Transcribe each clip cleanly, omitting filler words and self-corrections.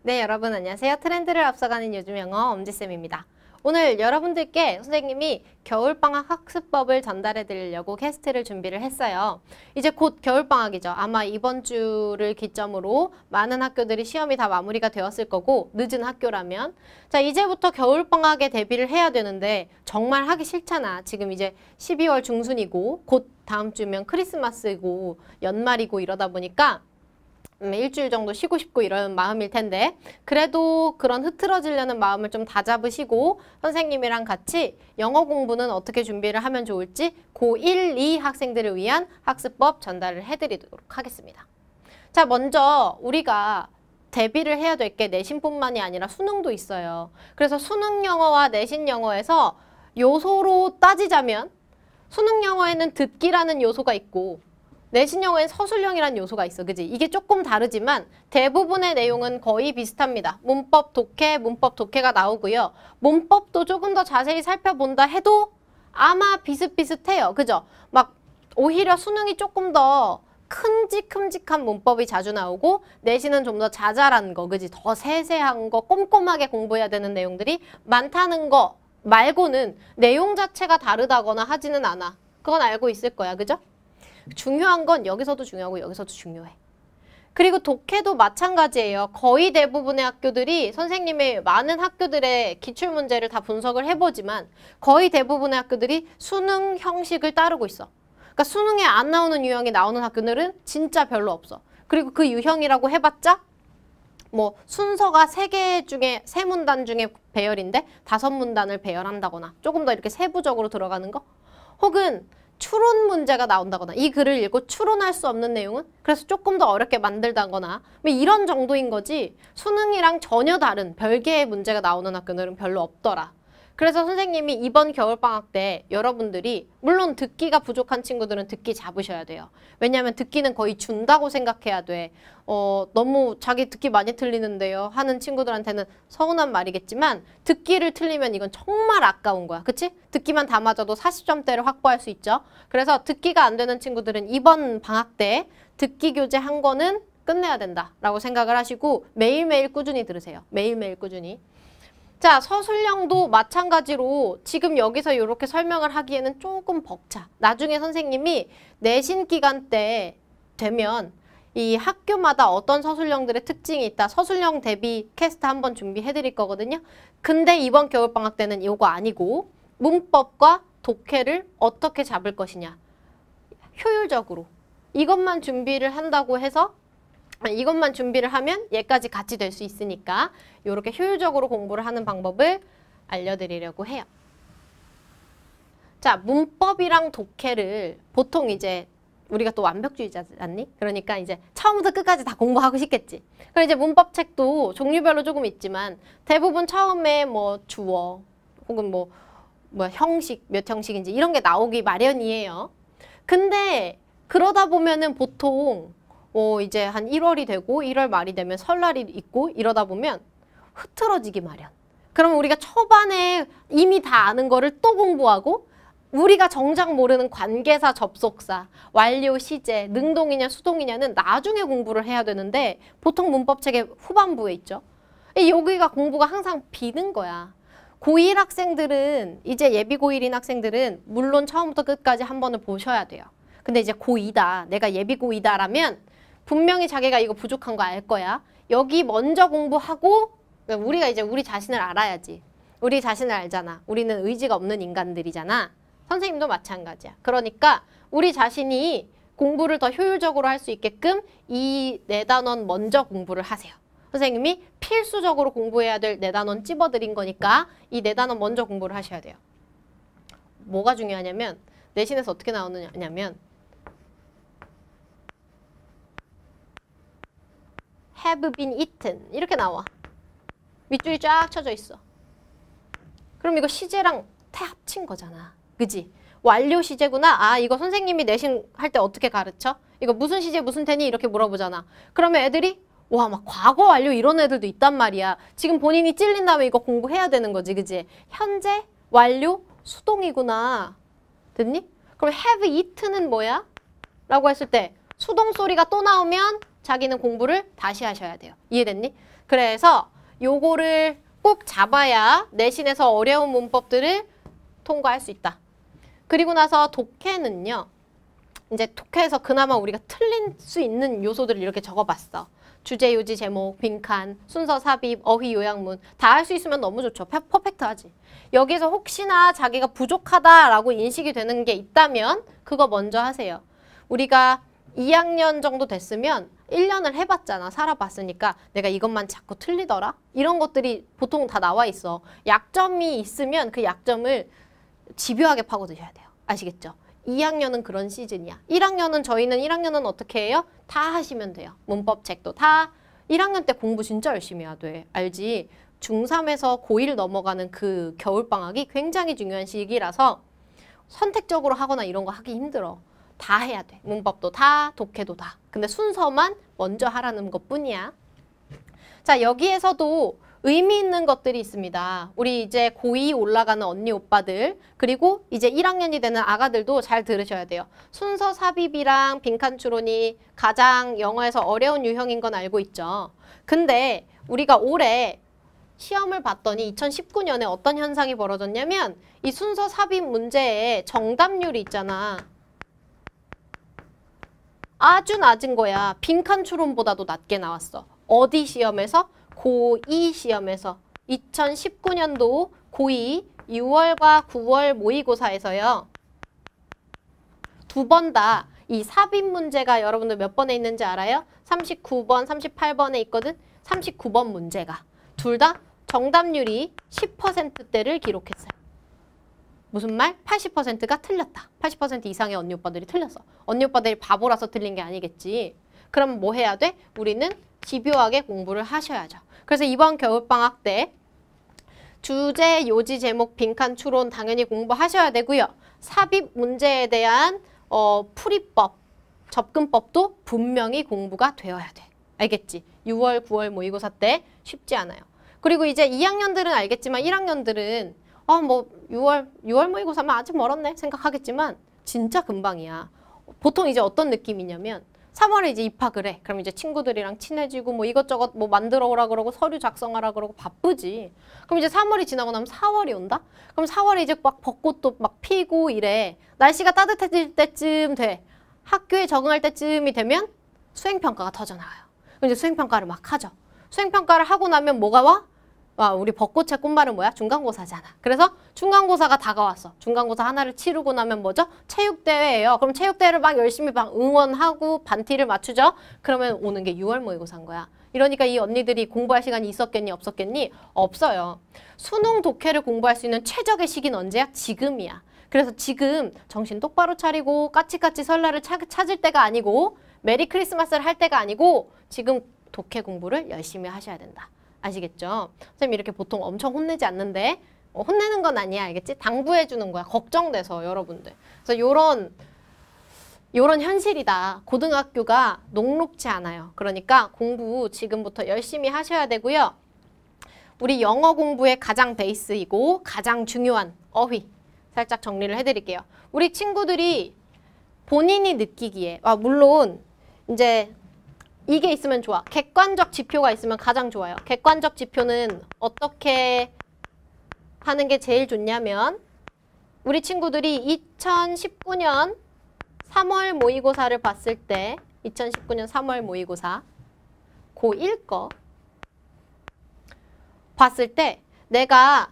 네, 여러분 안녕하세요. 트렌드를 앞서가는 요즘 영어 엄지쌤입니다. 오늘 여러분들께 선생님이 겨울방학 학습법을 전달해 드리려고 캐스트를 준비를 했어요. 이제 곧 겨울방학이죠. 아마 이번 주를 기점으로 많은 학교들이 시험이 다 마무리가 되었을 거고, 늦은 학교라면. 자, 이제부터 겨울방학에 대비를 해야 되는데 정말 하기 싫잖아. 지금 이제 12월 중순이고 곧 다음 주면 크리스마스고 연말이고 이러다 보니까 일주일 정도 쉬고 싶고 이런 마음일 텐데, 그래도 그런 흐트러지려는 마음을 좀 다잡으시고 선생님이랑 같이 영어 공부는 어떻게 준비를 하면 좋을지 고1, 2 학생들을 위한 학습법 전달을 해드리도록 하겠습니다. 자, 먼저 우리가 대비를 해야 될 게 내신뿐만이 아니라 수능도 있어요. 그래서 수능 영어와 내신 영어에서 요소로 따지자면 수능 영어에는 듣기라는 요소가 있고 내신 영어엔 서술형이라는 요소가 있어. 그지? 이게 조금 다르지만 대부분의 내용은 거의 비슷합니다. 문법 독해가 나오고요. 문법도 조금 더 자세히 살펴본다 해도 아마 비슷비슷해요. 그죠? 막 오히려 수능이 조금 더 큼직큼직한 문법이 자주 나오고 내신은 좀 더 자잘한 거, 그지? 더 세세한 거, 꼼꼼하게 공부해야 되는 내용들이 많다는 거 말고는 내용 자체가 다르다거나 하지는 않아. 그건 알고 있을 거야. 그죠? 중요한 건 여기서도 중요하고 여기서도 중요해. 그리고 독해도 마찬가지예요. 거의 대부분의 학교들이 선생님의 많은 학교들의 기출문제를 다 분석을 해보지만 거의 대부분의 학교들이 수능 형식을 따르고 있어. 그러니까 수능에 안 나오는 유형이 나오는 학교들은 진짜 별로 없어. 그리고 그 유형이라고 해봤자 뭐 순서가 3개 중에 3문단 중에 배열인데 5문단을 배열한다거나 조금 더 이렇게 세부적으로 들어가는 거, 혹은 추론 문제가 나온다거나 이 글을 읽고 추론할 수 없는 내용은 그래서 조금 더 어렵게 만들다거나 뭐 이런 정도인 거지, 수능이랑 전혀 다른 별개의 문제가 나오는 학교들은 별로 없더라. 그래서 선생님이 이번 겨울방학 때 여러분들이 물론 듣기가 부족한 친구들은 듣기 잡으셔야 돼요. 왜냐하면 듣기는 거의 준다고 생각해야 돼. 너무 자기 듣기 많이 틀리는데요 하는 친구들한테는 서운한 말이겠지만 듣기를 틀리면 이건 정말 아까운 거야. 그치? 듣기만 다 맞아도 40점대를 확보할 수 있죠. 그래서 듣기가 안 되는 친구들은 이번 방학 때 듣기 교재 한 권은 끝내야 된다라고 생각을 하시고 매일매일 꾸준히 들으세요. 매일매일 꾸준히. 자, 서술형도 마찬가지로 지금 여기서 이렇게 설명을 하기에는 조금 벅차. 나중에 선생님이 내신 기간 때 되면 이 학교마다 어떤 서술형들의 특징이 있다. 서술형 대비 캐스트 한번 준비해 드릴 거거든요. 근데 이번 겨울방학 때는 이거 아니고 문법과 독해를 어떻게 잡을 것이냐. 효율적으로. 이것만 준비를 한다고 해서 이것만 준비를 하면 얘까지 같이 될 수 있으니까 이렇게 효율적으로 공부를 하는 방법을 알려드리려고 해요. 자, 문법이랑 독해를 보통 이제 우리가 또 완벽주의자지 않니? 그러니까 이제 처음부터 끝까지 다 공부하고 싶겠지. 그럼 이제 문법책도 종류별로 조금 있지만 대부분 처음에 뭐 주어 혹은 뭐 형식, 몇 형식인지 이런 게 나오기 마련이에요. 근데 그러다 보면은 보통 이제 한 1월이 되고 1월 말이 되면 설날이 있고 이러다 보면 흐트러지기 마련. 그러면 우리가 초반에 이미 다 아는 거를 또 공부하고 우리가 정작 모르는 관계사, 접속사, 완료, 시제, 능동이냐 수동이냐는 나중에 공부를 해야 되는데 보통 문법책의 후반부에 있죠. 여기가 공부가 항상 비는 거야. 고1 학생들은 이제 예비 고1인 학생들은 물론 처음부터 끝까지 한 번을 보셔야 돼요. 근데 이제 고2다, 내가 예비 고2다라면 분명히 자기가 이거 부족한 거 알 거야. 여기 먼저 공부하고 우리가 이제 우리 자신을 알아야지. 우리 자신을 알잖아. 우리는 의지가 없는 인간들이잖아. 선생님도 마찬가지야. 그러니까 우리 자신이 공부를 더 효율적으로 할 수 있게끔 이 4단원 먼저 공부를 하세요. 선생님이 필수적으로 공부해야 될 4단원 찝어드린 거니까 이 4단원 먼저 공부를 하셔야 돼요. 뭐가 중요하냐면 내신에서 어떻게 나오느냐면 have been eaten 이렇게 나와. 밑줄이 쫙 쳐져 있어. 그럼 이거 시제랑 합친 거잖아. 그지? 완료 시제구나. 아, 이거 선생님이 내신 할 때 어떻게 가르쳐? 이거 무슨 시제 무슨 테니? 이렇게 물어보잖아. 그러면 애들이 와, 막 과거 완료 이런 애들도 있단 말이야. 지금 본인이 찔린 다음에 이거 공부해야 되는 거지. 그지? 현재 완료 수동이구나. 됐니? 그럼 have eaten은 뭐야? 라고 했을 때 수동 소리가 또 나오면 자기는 공부를 다시 하셔야 돼요. 이해됐니? 그래서 요거를 꼭 잡아야 내신에서 어려운 문법들을 통과할 수 있다. 그리고 나서 독해는요. 이제 독해에서 그나마 우리가 틀릴 수 있는 요소들을 이렇게 적어봤어. 주제, 요지, 제목, 빈칸, 순서, 삽입, 어휘, 요약문 다 할 수 있으면 너무 좋죠. 퍼펙트하지. 여기서 혹시나 자기가 부족하다라고 인식이 되는 게 있다면 그거 먼저 하세요. 우리가 2학년 정도 됐으면 1년을 해봤잖아. 살아봤으니까 내가 이것만 자꾸 틀리더라? 이런 것들이 보통 다 나와 있어. 약점이 있으면 그 약점을 집요하게 파고드셔야 돼요. 아시겠죠? 2학년은 그런 시즌이야. 1학년은 저희는 1학년은 어떻게 해요? 다 하시면 돼요. 문법 책도 다. 1학년 때 공부 진짜 열심히 해야 돼. 알지? 중3에서 고1 넘어가는 그 겨울방학이 굉장히 중요한 시기라서 선택적으로 하거나 이런 거 하기 힘들어. 다 해야 돼. 문법도 다, 독해도 다. 근데 순서만 먼저 하라는 것뿐이야. 자, 여기에서도 의미 있는 것들이 있습니다. 우리 이제 고2 올라가는 언니 오빠들 그리고 이제 1학년이 되는 아가들도 잘 들으셔야 돼요. 순서 삽입이랑 빈칸 추론이 가장 영어에서 어려운 유형인 건 알고 있죠. 근데 우리가 올해 시험을 봤더니 2019년에 어떤 현상이 벌어졌냐면 이 순서 삽입 문제에 정답률이 있잖아. 아주 낮은 거야. 빈칸 추론보다도 낮게 나왔어. 어디 시험에서? 고2 시험에서 2019년도 고2 6월과 9월 모의고사에서요. 두 번 다 이 삽입 문제가 여러분들 몇 번에 있는지 알아요? 39번, 38번에 있거든? 39번 문제가 둘 다 정답률이 10%대를 기록했어요. 무슨 말? 80%가 틀렸다. 80% 이상의 언니 오빠들이 틀렸어. 언니 오빠들이 바보라서 틀린 게 아니겠지. 그럼 뭐 해야 돼? 우리는 집요하게 공부를 하셔야죠. 그래서 이번 겨울방학 때 주제, 요지, 제목, 빈칸, 추론 당연히 공부하셔야 되고요. 삽입 문제에 대한 풀이법, 접근법도 분명히 공부가 되어야 돼. 알겠지? 6월, 9월 모의고사 때 쉽지 않아요. 그리고 이제 2학년들은 알겠지만 1학년들은 뭐 6월 모의고사면 아직 멀었네 생각하겠지만 진짜 금방이야. 보통 이제 어떤 느낌이냐면 3월에 이제 입학을 해. 그럼 이제 친구들이랑 친해지고 뭐 이것저것 뭐 만들어 오라 그러고 서류 작성하라 그러고 바쁘지. 그럼 이제 3월이 지나고 나면 4월이 온다? 그럼 4월에 이제 막 벚꽃도 막 피고 이래. 날씨가 따뜻해질 때쯤 돼. 학교에 적응할 때쯤이 되면 수행평가가 터져나와요. 그럼 이제 수행평가를 막 하죠. 수행평가를 하고 나면 뭐가 와? 우리 벚꽃의 꽃말은 뭐야? 중간고사잖아. 그래서 중간고사가 다가왔어. 중간고사 하나를 치르고 나면 뭐죠? 체육대회예요. 그럼 체육대회를 막 열심히 막 응원하고 반티를 맞추죠? 그러면 오는 게 6월 모의고사인 거야. 이러니까 이 언니들이 공부할 시간이 있었겠니? 없었겠니? 없어요. 수능 독해를 공부할 수 있는 최적의 시기는 언제야? 지금이야. 그래서 지금 정신 똑바로 차리고 까치까치 설날을 찾을 때가 아니고 메리 크리스마스를 할 때가 아니고 지금 독해 공부를 열심히 하셔야 된다. 아시겠죠? 선생님이 이렇게 보통 엄청 혼내지 않는데 혼내는 건 아니야. 알겠지? 당부해 주는 거야. 걱정돼서 여러분들. 그래서 요런 현실이다. 고등학교가 녹록지 않아요. 그러니까 공부 지금부터 열심히 하셔야 되고요. 우리 영어 공부의 가장 베이스이고 가장 중요한 어휘 살짝 정리를 해드릴게요. 우리 친구들이 본인이 느끼기에 물론 이제 이게 있으면 좋아. 객관적 지표가 있으면 가장 좋아요. 객관적 지표는 어떻게 하는 게 제일 좋냐면 우리 친구들이 2019년 3월 모의고사를 봤을 때 2019년 3월 모의고사 고1 거 봤을 때 내가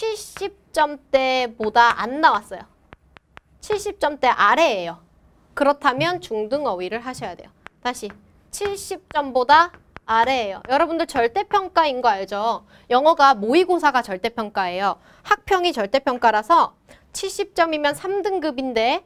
70점대보다 안 나왔어요. 70점대 아래예요. 그렇다면 중등 어휘를 하셔야 돼요. 다시 70점보다 아래예요. 여러분들 절대평가인 거 알죠? 영어가 모의고사가 절대평가예요. 학평이 절대평가라서 70점이면 3등급인데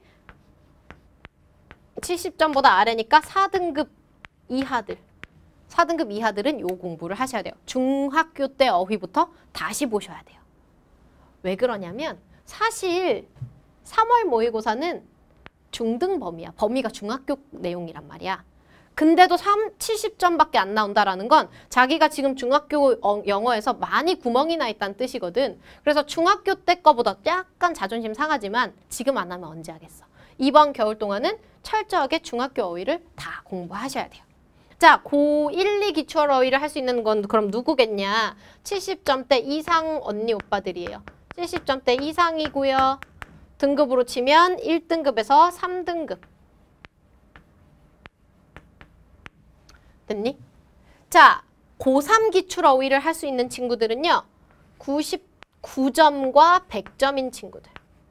70점보다 아래니까 4등급 이하들. 4등급 이하들은 요 공부를 하셔야 돼요. 중학교 때 어휘부터 다시 보셔야 돼요. 왜 그러냐면 사실 3월 모의고사는 중등 범위야. 범위가 중학교 내용이란 말이야. 근데도 70점밖에 안 나온다라는 건 자기가 지금 중학교 영어에서 많이 구멍이 나 있다는 뜻이거든. 그래서 중학교 때 거보다 약간 자존심 상하지만 지금 안 하면 언제 하겠어. 이번 겨울 동안은 철저하게 중학교 어휘를 다 공부하셔야 돼요. 자, 고1, 2 기출 어휘를 할 수 있는 건 그럼 누구겠냐? 70점대 이상 언니 오빠들이에요. 70점대 이상이고요. 등급으로 치면 1등급에서 3등급. 됐니? 자, 고3 기출 어휘를 할 수 있는 친구들은요. 99점과 100점인 친구들.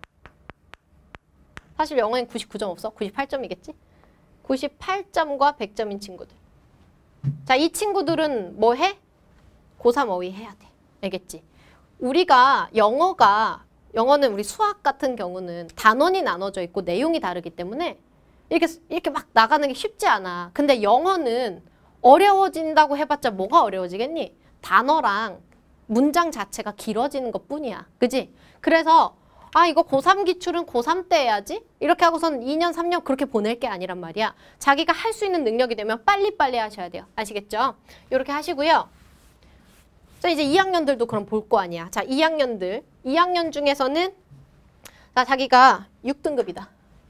사실 영어엔 99점 없어. 98점이겠지? 98점과 100점인 친구들. 자, 이 친구들은 뭐 해? 고3 어휘 해야 돼. 알겠지? 우리가 영어는 우리 수학 같은 경우는 단원이 나눠져 있고 내용이 다르기 때문에 이렇게 막 나가는 게 쉽지 않아. 근데 영어는 어려워진다고 해봤자 뭐가 어려워지겠니? 단어랑 문장 자체가 길어지는 것 뿐이야. 그지? 그래서 이거 고3 기출은 고3 때 해야지? 이렇게 하고선 2년, 3년 그렇게 보낼 게 아니란 말이야. 자기가 할 수 있는 능력이 되면 빨리빨리 하셔야 돼요. 아시겠죠? 이렇게 하시고요. 자, 이제 2학년들도 그럼 볼 거 아니야. 자, 2학년 중에서는 자, 자기가 6등급이다.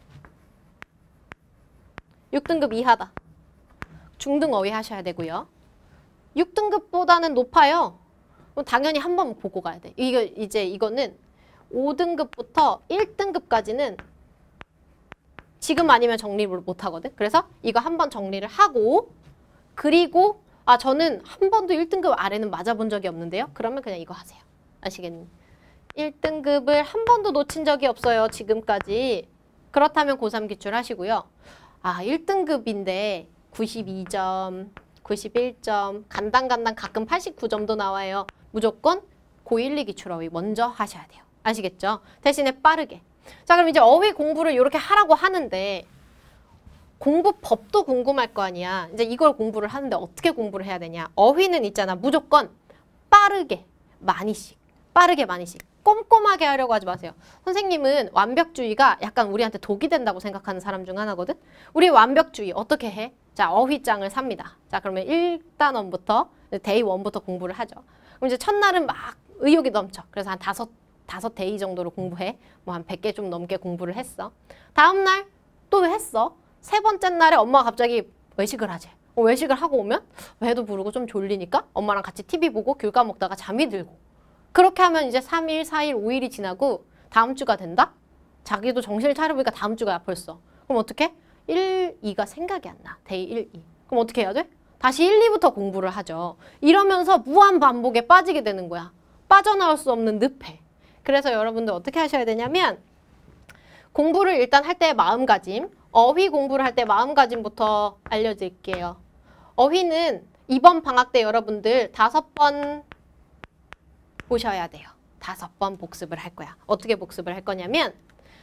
6등급 이하다. 중등 어휘 하셔야 되고요. 6등급보다는 높아요. 그럼 당연히 한 번 보고 가야 돼. 이거는 5등급부터 1등급까지는 지금 아니면 정리를 못 하거든. 그래서 이거 한 번 정리를 하고 그리고 저는 한 번도 1등급 아래는 맞아본 적이 없는데요. 그러면 그냥 이거 하세요. 아시겠니? 1등급을 한 번도 놓친 적이 없어요. 지금까지. 그렇다면 고3 기출 하시고요. 1등급인데 92점, 91점, 간당간당 가끔 89점도 나와요. 무조건 고1, 2 기출 어휘 먼저 하셔야 돼요. 아시겠죠? 대신에 빠르게. 자, 그럼 이제 어휘 공부를 이렇게 하라고 하는데 공부법도 궁금할 거 아니야. 이제 이걸 공부를 하는데 어떻게 공부를 해야 되냐. 어휘는 있잖아. 무조건 빠르게 많이씩. 빠르게 많이씩. 꼼꼼하게 하려고 하지 마세요. 선생님은 완벽주의가 약간 우리한테 독이 된다고 생각하는 사람 중 하나거든. 우리 완벽주의 어떻게 해? 자, 어휘장을 삽니다. 자, 그러면 1단원부터 데이 1부터 공부를 하죠. 그럼 이제 첫날은 막 의욕이 넘쳐. 그래서 한 다섯 데이 정도로 공부해. 뭐 한 100개 좀 넘게 공부를 했어. 다음 날 또 했어. 세 번째 날에 엄마가 갑자기 외식을 하지. 외식을 하고 오면 배도 부르고 좀 졸리니까 엄마랑 같이 TV 보고 귤 까먹다가 잠이 들고. 그렇게 하면 이제 3일, 4일, 5일이 지나고 다음 주가 된다? 자기도 정신을 차려보니까 다음 주가 벌써. 그럼 어떻게? 1, 2가 생각이 안 나. 데이 1, 2. 그럼 어떻게 해야 돼? 다시 1, 2부터 공부를 하죠. 이러면서 무한 반복에 빠지게 되는 거야. 빠져나올 수 없는 늪에. 그래서 여러분들 어떻게 하셔야 되냐면 공부를 일단 할 때 마음가짐, 어휘 공부를 할 때 마음가짐부터 알려드릴게요. 어휘는 이번 방학 때 여러분들 5번 보셔야 돼요. 5번 복습을 할 거야. 어떻게 복습을 할 거냐면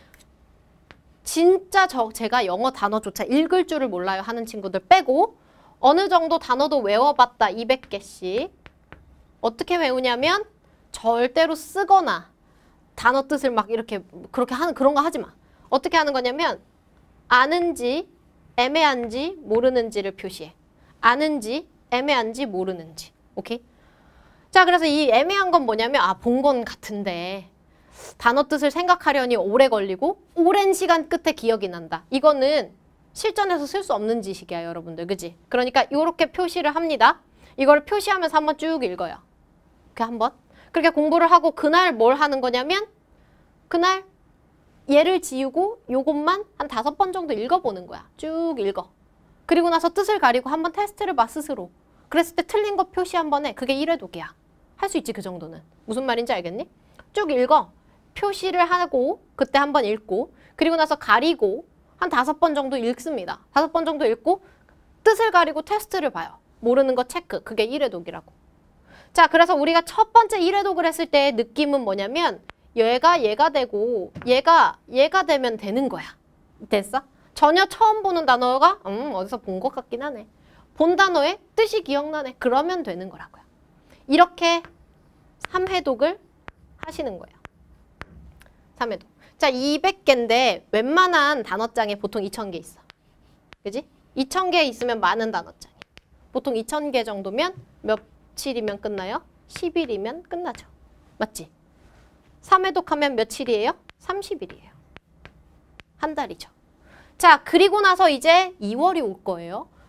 진짜 제가 영어 단어조차 읽을 줄을 몰라요 하는 친구들 빼고 어느 정도 단어도 외워봤다 200개씩 어떻게 외우냐면 절대로 쓰거나 단어 뜻을 막 이렇게 그렇게 하는 그런 거 하지 마. 어떻게 하는 거냐면 아는지 애매한지 모르는지를 표시해. 아는지 애매한지 모르는지. 오케이? 자, 그래서 이 애매한 건 뭐냐면 본 건 같은데 단어 뜻을 생각하려니 오래 걸리고 오랜 시간 끝에 기억이 난다. 이거는 실전에서 쓸 수 없는 지식이야, 여러분들. 그지? 그러니까 이렇게 표시를 합니다. 이걸 표시하면서 한번 쭉 읽어요. 이렇게 한번. 그렇게 공부를 하고 그날 뭘 하는 거냐면 그날 얘를 지우고 요것만 한 5번 정도 읽어보는 거야. 쭉 읽어. 그리고 나서 뜻을 가리고 한번 테스트를 봐 스스로. 그랬을 때 틀린 거 표시 한번 해. 그게 1회 독이야. 할 수 있지 그 정도는. 무슨 말인지 알겠니? 쭉 읽어. 표시를 하고 그때 한번 읽고 그리고 나서 가리고 한 5번 정도 읽습니다. 5번 정도 읽고 뜻을 가리고 테스트를 봐요. 모르는 거 체크. 그게 1회 독이라고. 자, 그래서 우리가 첫 번째 1회 독을 했을 때의 느낌은 뭐냐면 얘가 되고 얘가 되면 되는 거야. 됐어? 전혀 처음 보는 단어가 어디서 본 것 같긴 하네. 본 단어의 뜻이 기억나네. 그러면 되는 거라고요. 이렇게 3회독을 하시는 거예요. 3회독. 자, 200개인데 웬만한 단어장에 보통 2000개 있어. 그지? 2000개 있으면 많은 단어장이. 보통 2000개 정도면 며칠이면 끝나요? 10일이면 끝나죠. 맞지? 3회독 하면 며칠이에요? 30일이에요. 한 달이죠. 자, 그리고 나서 이제 2월이 올 거예요.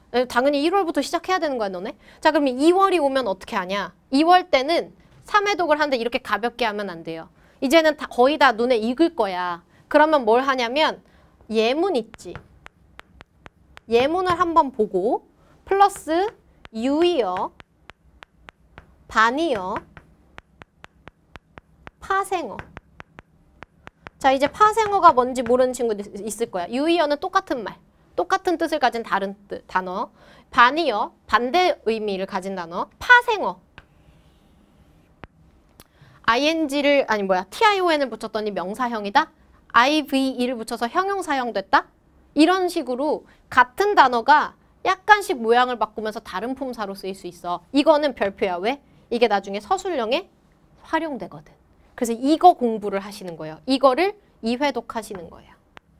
당연히 1월부터 시작해야 되는 거야, 너네. 자, 그러면 2월이 오면 어떻게 하냐? 2월 때는 3회독을 하는데 이렇게 가볍게 하면 안 돼요. 이제는 거의 다 눈에 익을 거야. 그러면 뭘 하냐면 예문 있지. 예문을 한번 보고 플러스 유의어, 반의어, 파생어. 자, 이제 파생어가 뭔지 모르는 친구들 있을 거야. 유의어는 똑같은 말, 똑같은 뜻을 가진 다른 단어. 반의어, 반대 의미를 가진 단어. 파생어. ing를 tion을 붙였더니 명사형이다. ive를 붙여서 형용사형 됐다. 이런 식으로 같은 단어가 약간씩 모양을 바꾸면서 다른 품사로 쓰일 수 있어. 이거는 별표야. 왜? 이게 나중에 서술형에 활용되거든. 그래서 이거 공부를 하시는 거예요. 이거를 2회독 하시는 거예요.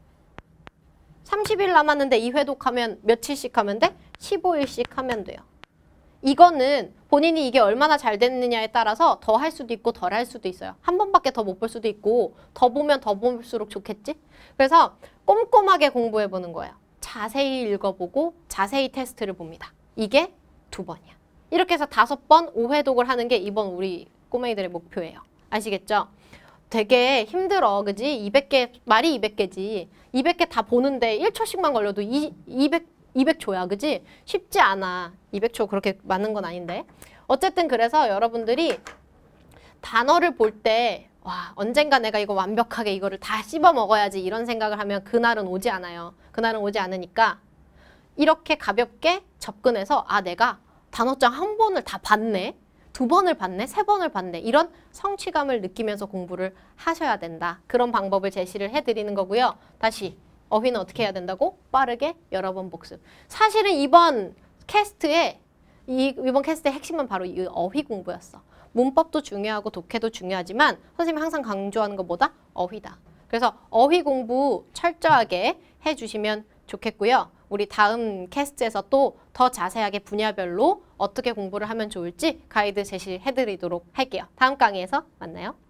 30일 남았는데 2회독 하면 며칠씩 하면 돼? 15일씩 하면 돼요. 이거는 본인이 이게 얼마나 잘 됐느냐에 따라서 더 할 수도 있고 덜 할 수도 있어요. 한 번밖에 더 못 볼 수도 있고 더 보면 더 볼수록 좋겠지? 그래서 꼼꼼하게 공부해보는 거예요. 자세히 읽어보고 자세히 테스트를 봅니다. 이게 2번이야. 이렇게 해서 5번 5회독을 하는 게 이번 우리 꼬맹이들의 목표예요. 아시겠죠? 되게 힘들어. 그지? 200개, 말이 200개지. 200개 다 보는데 1초씩만 걸려도 200초야. 그지? 쉽지 않아. 200초 그렇게 많은 건 아닌데. 어쨌든 그래서 여러분들이 단어를 볼 때 와, 언젠가 내가 이거 완벽하게 이거를 다 씹어 먹어야지 이런 생각을 하면 그날은 오지 않아요. 그날은 오지 않으니까 이렇게 가볍게 접근해서 아, 내가 단어장 한 번을 다 봤네. 2번을 봤네, 3번을 봤네. 이런 성취감을 느끼면서 공부를 하셔야 된다. 그런 방법을 제시를 해드리는 거고요. 다시 어휘는 어떻게 해야 된다고? 빠르게 여러 번 복습. 사실은 이번 캐스트의 핵심은 바로 이 어휘 공부였어. 문법도 중요하고 독해도 중요하지만 선생님이 항상 강조하는 것보다 어휘다. 그래서 어휘 공부 철저하게 해주시면 좋겠고요. 우리 다음 캐스트에서 또 더 자세하게 분야별로 어떻게 공부를 하면 좋을지 가이드 제시해드리도록 할게요. 다음 강의에서 만나요.